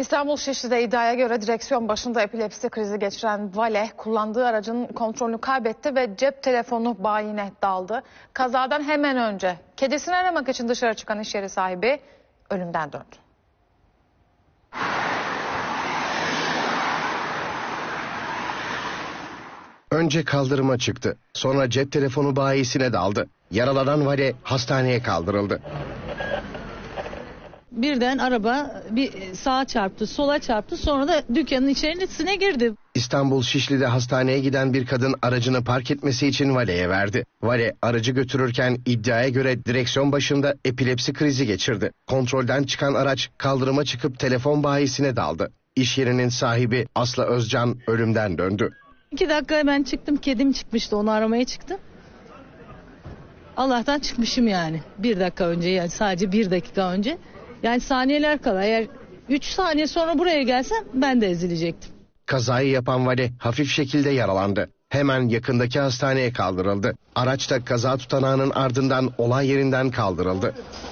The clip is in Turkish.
İstanbul Şişli'de iddiaya göre direksiyon başında epilepsi krizi geçiren vale kullandığı aracın kontrolünü kaybetti ve cep telefonu bayine daldı. Kazadan hemen önce kedisini aramak için dışarı çıkan iş yeri sahibi ölümden döndü. Önce kaldırıma çıktı. Sonra cep telefonu bayisine daldı. Yaralanan vale hastaneye kaldırıldı. Birden araba bir sağa çarptı, sola çarptı, sonra da dükkanın içerisine girdi. İstanbul Şişli'de hastaneye giden bir kadın aracını park etmesi için valeye verdi. Vale aracı götürürken iddiaya göre direksiyon başında epilepsi krizi geçirdi. Kontrolden çıkan araç kaldırıma çıkıp telefon bayisine daldı. İş yerinin sahibi Aslı Özcan ölümden döndü. 2 dakika ben çıktım, kedim çıkmıştı, onu aramaya çıktım. Allah'tan çıkmışım yani. 1 dakika önce, yani sadece 1 dakika önce. Yani saniyeler kala, eğer 3 saniye sonra buraya gelsem ben de ezilecektim. Kazayı yapan vale hafif şekilde yaralandı. Hemen yakındaki hastaneye kaldırıldı. Araç da kaza tutanağının ardından olay yerinden kaldırıldı.